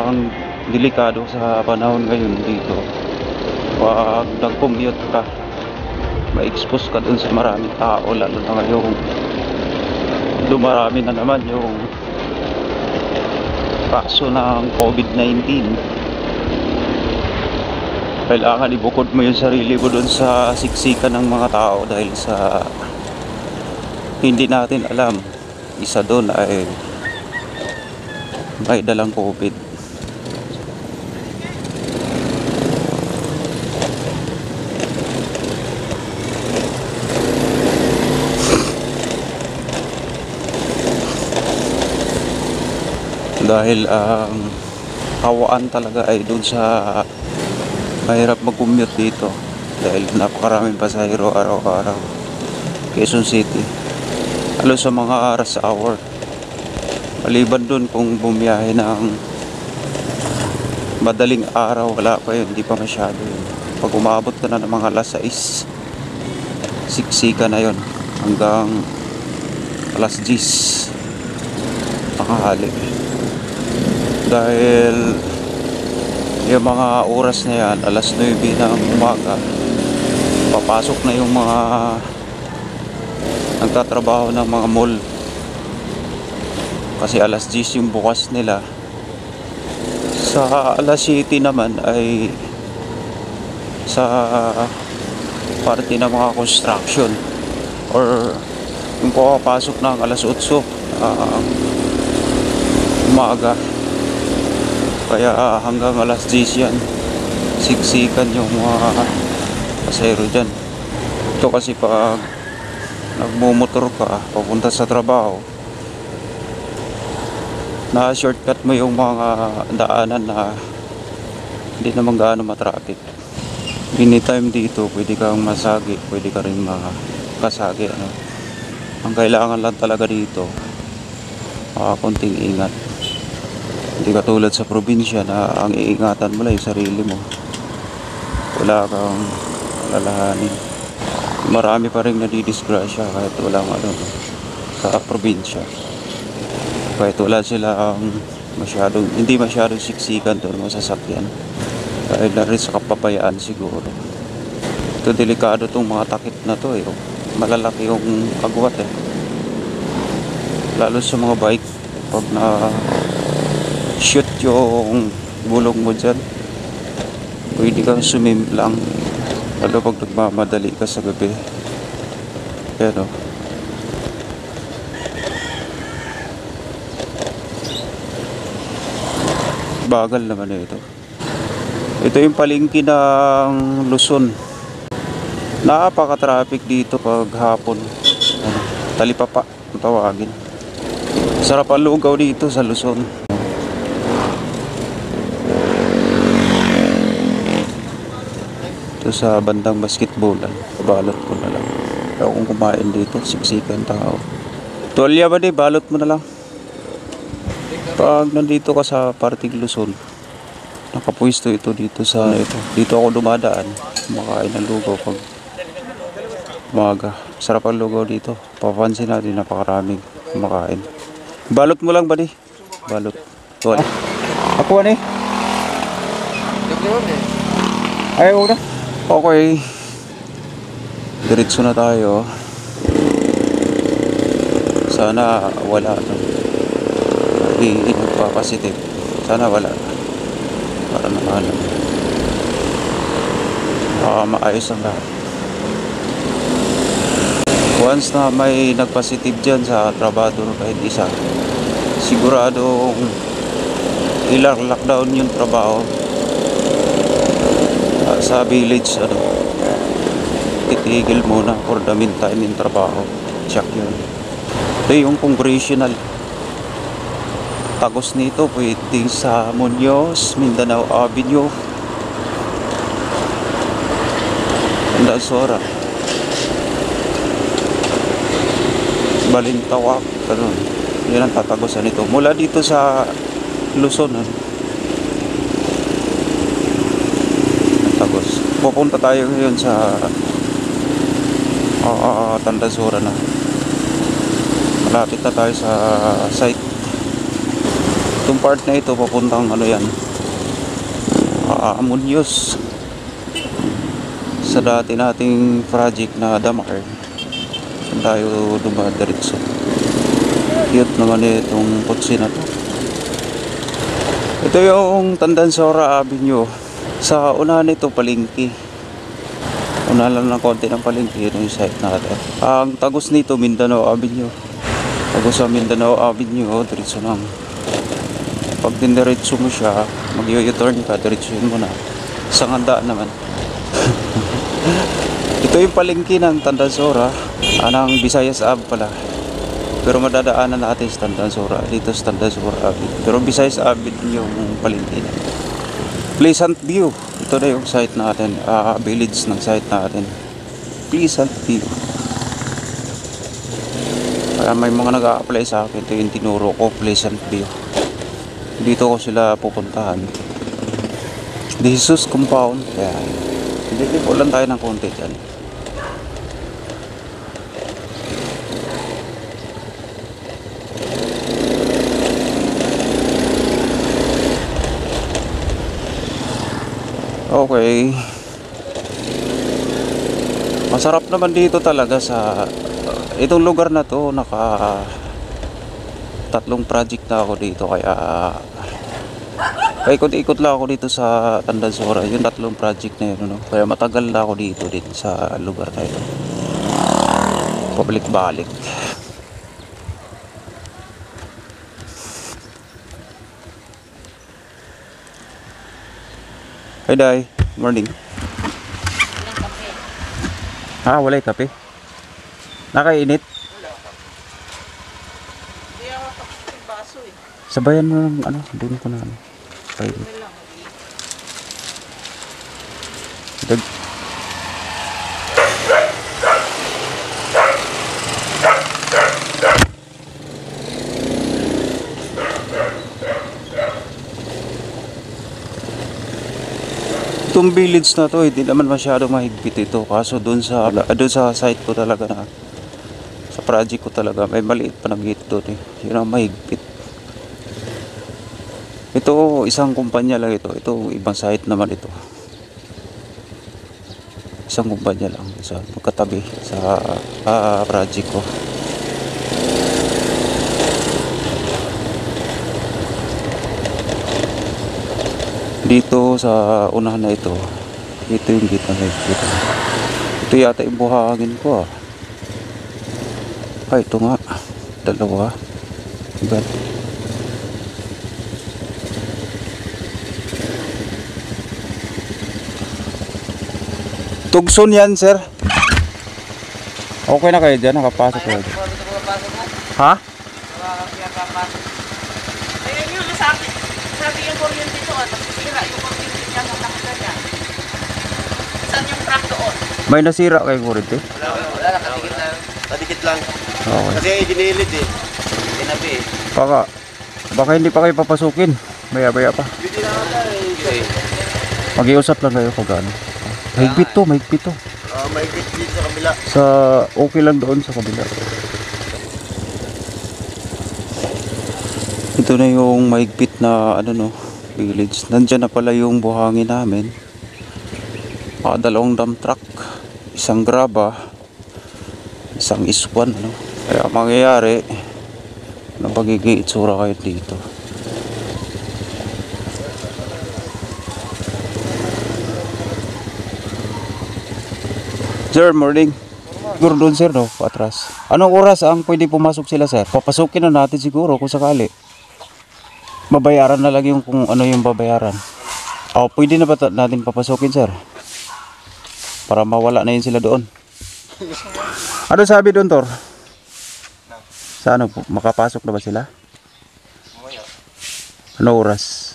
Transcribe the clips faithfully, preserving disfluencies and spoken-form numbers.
ang delikado sa panahon ngayon dito. Pag nag-commute ka, ma-expose ka dun sa maraming tao, lalo na ngayong dumarami na naman yung kaso ng COVID nineteen. Kailangan ibukod mo yung sarili mo dun sa siksikan ng mga tao dahil sa hindi natin alam, isa dun ay may dalang COVID. Dahil ang hawaan talaga ay dun sa mahirap mag-commute dito dahil napakaraming pasahero araw-araw. Quezon City, halos sa mga rush hour. Maliban dun kung bumiyahe ng madaling araw, wala pa yun, hindi pa masyado yun. Pag umabot ka na ng mga alas sais, siksika na yun hanggang alas diyes nakahali. Dahil yung mga oras na yan, alas nuwebe ng umaga, papasok na yung mga nagtatrabaho ng mga mall. Kasi alas diyes yung bukas nila. Sa alas siyete naman ay sa parte ng mga construction or yung papasok ng alas otso uh, umaga. Kaya uh, hanggang alas diyes yan, siksikan yung mga pasahero dyan. Ito kasi pag nagmumotor ka papunta sa trabaho, na shortcut mo yung mga daanan na hindi naman gaano matraffic. Anytime dito pwede kang masagi, pwede ka rin makasagi, ano. Ang kailangan lang talaga dito uh, konting ingat. Hindi katulad sa probinsya na ang iingatan mo lang yung sarili mo, wala kang alalahanin. Marami pa rin nadidisgrasya kahit walang ano sa probinsya, kahit wala silang masyadong, hindi masyadong siksikan doon mga sasakyan dahil na rin sa kapapayaan siguro. Ito delikado tong mga takip na to eh. Malalaki yung agwat eh, lalo sa mga bike. Pag na shoot yung gulong mo dyan, pwede kang sumim lang, lalo pag nagmamadali ka sa gabi. Ayan o, bagal naman na ito. Ito yung palengke ng Luzon. Napaka-traffic dito pag hapon. Ano, talipapa ang tawagin. Sarap ang lugaw dito sa Luzon. Ito sa bandang basketballan, balot ko na lang. Kaya kung kumain dito, siksikan tao. Tuwalya ba di, balot mo na lang. Pag nandito ka sa parting Luzon, nakapwesto ito dito sa ito. Dito ako dumadaan, kumakain ng lugaw pag umaga. Sarap ang lugaw dito. Papansin natin napakaraming kumakain. Balot mo lang ba di? Balot. Tuwalya. Ako ano eh? Ayaw na. Okay, diretso na tayo. Sana wala no? Hindi nagpapositive. Sana wala, para naman uh, maayos ang lahat. Once na may nagpositive dyan sa trabador kahit isa, siguradong ilang lockdown yung trabaho. Uh, sa village, ano, titigil muna for the meantime yung trabaho. Check yun. Ito yung congressional. Tagos nito pwede sa Muñoz, Mindanao Avenue, Andalsora, Balintawak, ganun. Yan ang tatagosan nito. Mula dito sa Luzon, ano, tagos. Pupunta tayo ngayon sa uh, uh, Tandasura na. Malapit na tayo sa site. Itong part na ito papuntang ano yan, uh, Muñoz, sa dati nating project na Damar. Saan tayo dumadiretso. Cute naman itong kutsi na to. Ito yung Tandansora Avenue. Sa unahan nito palengke. Una lang ng konti ng palengke, yun yung site natin. Ang tagos nito Mindanao Avenue. Tagos sa Mindanao Avenue, oh, diretso lang. Pag diniretso mo siya, mag-u-turn ka, diretsuhin mo na. Isang handaan naman. Ito yung palengke ng Tandansora, anang Visayas Ave pala. Pero madadaanan natin sa Tandansora, dito sa Tandansora Ave. Pero Visayas Ave yung palengke na. Pleasant View, ito na yung site natin, uh, village ng site natin. Pleasant View. Kaya may mga nag-a-apply sa akin, ito yung tinuro ko, Pleasant View. Dito ko sila pupuntahan. Jesus Compound. Kaya hindi ko lang tayo ng konti dyan. Okay. Masarap naman dito talaga sa uh, itong lugar na to. Naka tatlong project na ako dito, kaya kaya ikot-ikot lang ako dito sa Tandansora, yung tatlong project na yun, no? Kaya matagal na ako dito din sa lugar na ito, pabalik-balik. Hey Day, morning. Ha, wala yung kape? Nakainit? Sabayan mo ng ano, doon ko na ano. Painit. Dag. Itong village na to, hindi naman masyado mahigpit ito. Kaso doon sa, doon sa site ko talaga na, sa project ko talaga, may maliit pa na gate doon eh. Yun ang mahigpit. Ito, isang kumpanya lang ito. Ito, ibang site naman ito. Isang kumpanya lang sa magkatabi sa uh, project ko. Dito sa unahan na ito, ito yung gate na ito. Ito yata yung buhangin ko ah. Ay, ito nga. Dalawa. Diba? Tugson yan, sir. Okay na kayo dyan, nakapasok kayo dyan. Ha? Ayun yung sabi, sabi yung kuryente doon, tapos sira yung kuryente dyan, nakakita dyan. Saan yung crack doon? May nasira kayo kuryente? Wala, wala, nakadikit lang. Nakadikit lang. Okay. Kasi dinilid eh. Tinabi eh. Baka, baka hindi pa kayo papasukin. Maya-maya pa. Hindi na ako eh. Mag-iusap lang kayo kung gaano. Mahigpit to, mahigpit to. Uh, may gate dito sa kabila. Sa, okay lang doon sa kabila. Ito na yung mahigpit na, ano no, village. Nandyan na pala yung buhangin namin. Uh, dalawang dump truck. Isang graba. Isang iswan, no. Kaya mangyayari, na pagiging itsura kayo dito. Sir, morning. Siguro doon sir, no? Patras. Anong oras ang pwede pumasok sila, sir? Papasukin na natin siguro kung sakali. Babayaran na lang yung kung ano yung babayaran. O, pwede na ba natin papasukin, sir? Para mawala na yun sila doon. Ano sabi doon, Tor? Sa ano po? Makapasok na ba sila? Ano oras?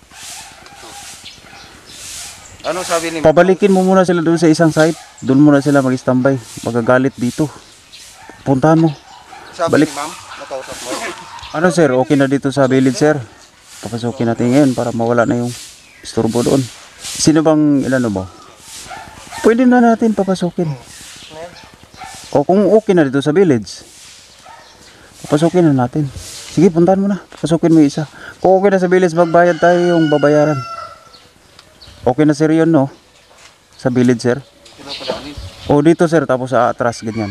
Ano sabi ni Pabalikin mo muna sila doon sa isang site. Doon muna sila mag-standby. Magagalit dito. Puntahan mo. Sabi Balik. ni ma'am? Nakausap mo? Ano sir, okay na dito sa village sir. Papasukin natin ngayon para mawala na yung istorbo doon. Sino bang ilan mo? Pwede na natin papasukin. O kung okay na dito sa village, papasukin na natin. Sige, puntahan mo na. Papasukin mo yung isa. Okay na sa village magbayad tayo yung babayaran. Okay na sir yun, no? Sa village, sir. O dito, sir, tapos sa atras, ganyan.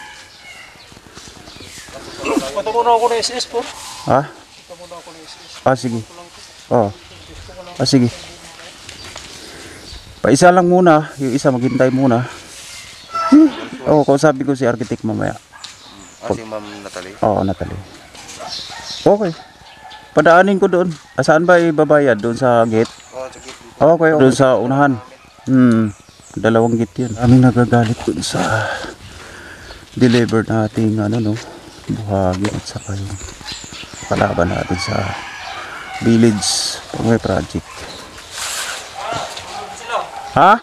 Pato muna ako ng S S po. Ha? Pato muna ako ng S S. Ah, sige. Oo. Ah, sige. Paisa lang muna. Yung isa, maghintay muna. Oo, kausapin ko si architect mamaya. Ah, si Ma'am Natalie. Oo, Natalie. Okay. Padaanin ko doon. Asaan ba ibabayad? Doon sa gate? Oh, sige. Okay, doon sa unahan. Hmm, dalawang gate yun. Aming nagagalit doon sa deliver nating ano no, buhagin at saka yung kalaban natin sa village pangway project. Ha?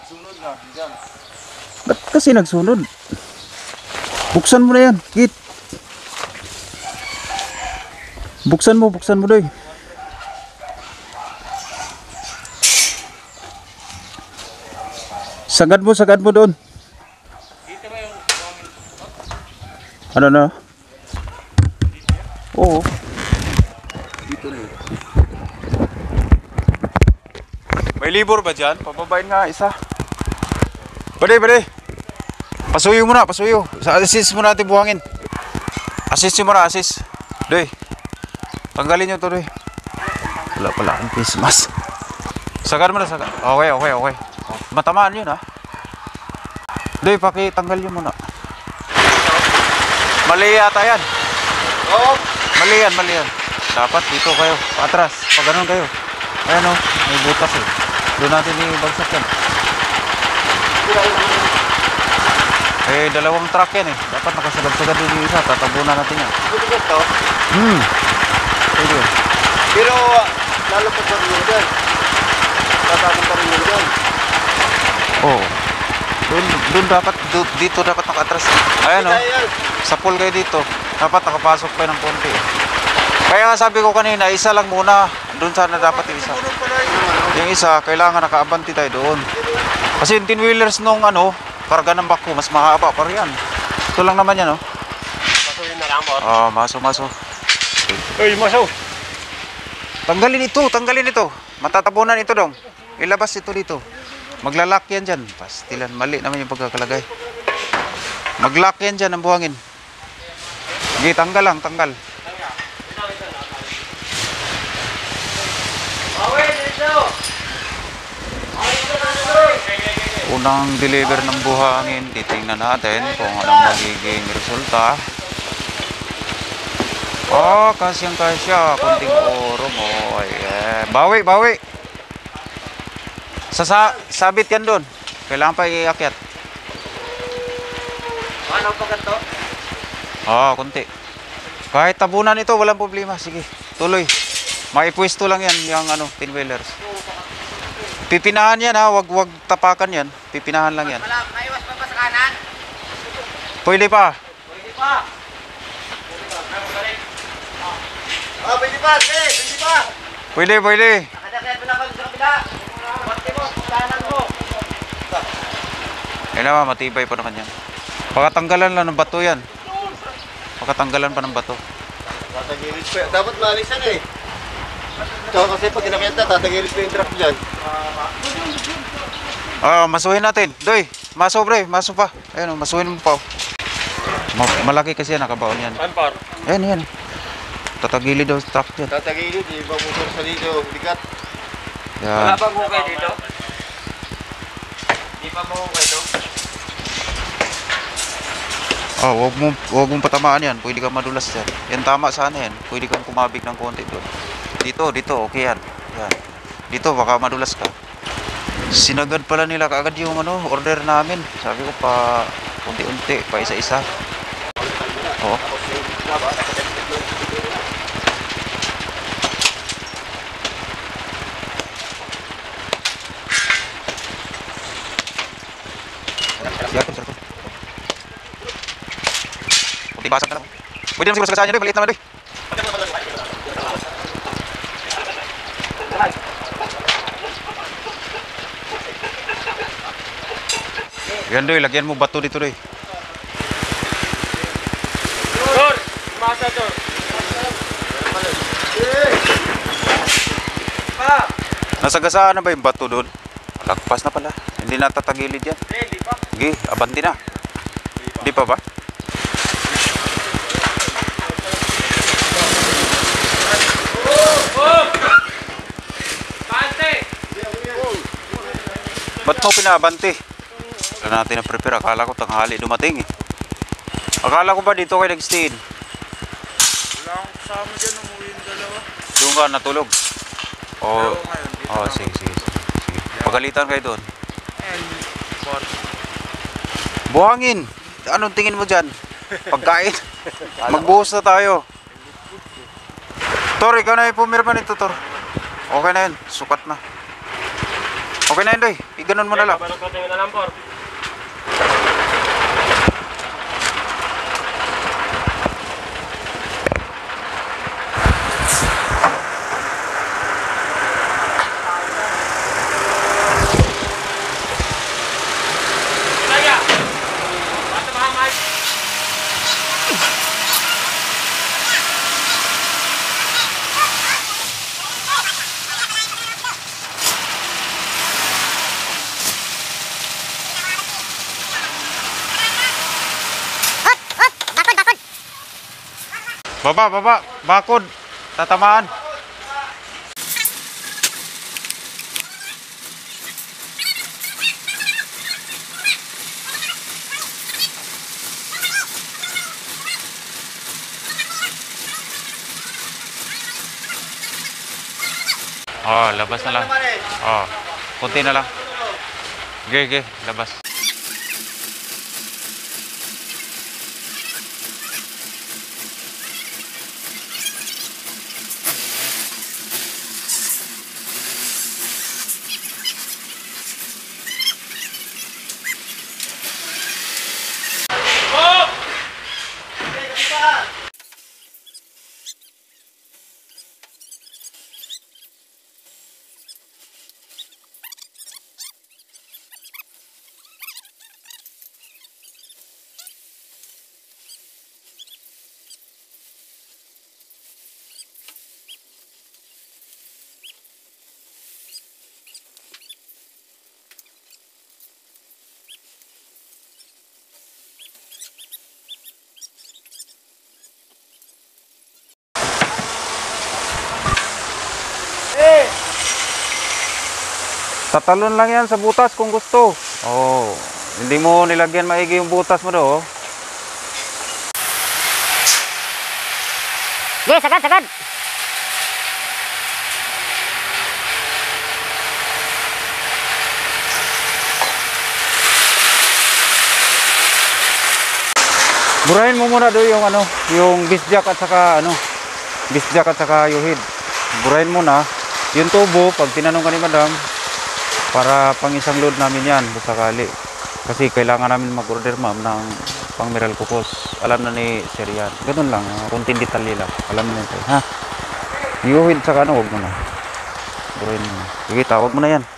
Ba't kasi nagsunod? Buksan mo na yan, Kit. Buksan mo, buksan mo doy. Sagad mo, sagad mo doon. Ano na? Oo. Dito na. May libor ba dyan? Pababain nga isa. Bade, bade. Pasuyo mo na, pasuyo. Assist mo natin buhangin. Assist mo na, assist. Doy. Tanggalin nyo to, doy. Wala pala ang face mask. Sagad mo na, sagad. Okay, okay, okay. Matamaan yun, ha? Doy, pakitanggal nyo muna. Mali yata yan. Oo. Mali yan, mali yan. Dapat dito kayo, patras. Pag ganun kayo. Ayan o, may butas eh. Doon natin ibagsak yan. Eh, dalawang truck yan eh. Dapat nakasagad-sagad din yung isa. Tatabunan natin yan. Buti to. Hmm. Pwede yun. Pero lalo pa pa rin yun dyan. Tatapon pa rin yun dyan. Oo. Doon, doon dapat, do, dito dapat nakatras. Ayan o. Sa pool kayo dito. Dapat nakapasok pa ng konti eh. Kaya nga sabi ko kanina, isa lang muna. Doon sana dapat yung isa. Yung isa, kailangan nakaabanti tayo doon. Kasi yung tin-wheelers nung ano, karga ng bako, mas mahaba pa rin yan. Ito lang naman yan, oh. Pasuyin na lang mo. Ah, maso, maso. Uy, masaw. Tanggalin ito, tanggalin ito. Matatabunan ito dong. Ilabas ito dito. Maglalak yan dyan. Pastilan, mali naman yung pagkakalagay. Maglak yan dyan ang buhangin. Sige, tanggal lang, tanggal. Unang deliver ng buhangin, titingnan natin kung anong magiging resulta. Oh, kasyang kasya, kunting oro mo. Ay, eh. Bawi, bawi. Sasa, sabit yan doon. Kailangan pa iakyat. Ano pa ganito? Oh, kunti. Kahit tabunan ito, walang problema. Sige, tuloy. Maipwesto lang yan, yung ano, tin-wheelers. Pipinahan yan ha, wag wag tapakan yan. Pipinahan lang yan. Wala, maiwas pa ba sa kanan? Pwede pa. Pwede pa. Ah, pwede pa, eh, pwede pa. Pwede, pwede. Nakadakyan mo na pag sa kabila. Pati mo, kanan mo. Yan naman, matibay pa naman yan. Pakatanggalan lang ng bato yan. Pakatanggalan pa ng bato. Tatagilis pa. Dapat maalisan eh. Ito kasi pag kinakita, tatagilis pa yung truck dyan. Ah, masuhin natin. Doy, maso bre, maso pa. Ayun, oh, masuhin mo pa. Oh. Ma malaki kasi yan, nakabaon yan. Saan par? Ayan, yan. Tatagili daw sa truck dyan. Tatagilis, di ba motor sa dito, bigat. Yan. bang hukay dito? Di pa mo hukay dito? Oh, wag mo, wag mong patamaan yan. Pwede kang madulas yan. Yan tama sana yan. Pwede kang kumabig ng konti doon. Dito, dito, okay yan. Yan. Dito, baka madulas ka. Sinagad pala nila kaagad yung ano, order namin. Sabi ko pa, unti-unti, pa isa-isa. Oh. Siap, siap. Kunti basag na lang. Pwede naman siguro sa kasanya doy, maliit naman doy. Yan doy, lagyan mo bato dito doy. Dor! Masa, Dor! Nasagasaan na ba yung bato doon? Lagpas na pala. Hindi na tatagilid yan. Hindi pa. Sige, abanti na. Di pa ba? Ba't mo pinabante? Wala natin na prepare. Akala ko tanghali dumating eh. Akala ko ba dito kayo nag-stay? Wala akong kasama dyan, umuwi yung dalawa. Doon ka natulog? Oo. Pero ngayon, dito Oh, ako. sige, sige, sige. Sige. Pagalitan kayo doon. Ayan, bar. Buhangin! Anong tingin mo dyan? Pagkain? Magbuhos na tayo. Tor, ikaw na yung pumirma nito, Tor. Okay na yun. Sukat na. Okay na yun, Doy. Iganon mo na lang. Balot ko tingin na lang, por. Kaya. Basta mahamay. Baba, baba. Bakod. Tatamaan. Oh, labas na lang. Oh, kunti na lang. Ge, ge, labas. Tatalon lang yan sa butas kung gusto. Oh, hindi mo nilagyan maigi yung butas mo do. Sige, sagad, sagad. Burahin mo muna do yung ano, yung bisjak at saka ano, bisjak at saka yuhid. Burahin mo na yung tubo pag tinanong ka ni madam para pang isang load namin yan sakali. Kasi kailangan namin mag-order ma'am ng pang Miral Cocos. Alam na ni Sir yan. Ganun lang, uh, kunting detalye lang. Alam na yun. Ha? Yuhid saka ano, huwag mo na. Burahin mo na. Sige, tawag mo na yan.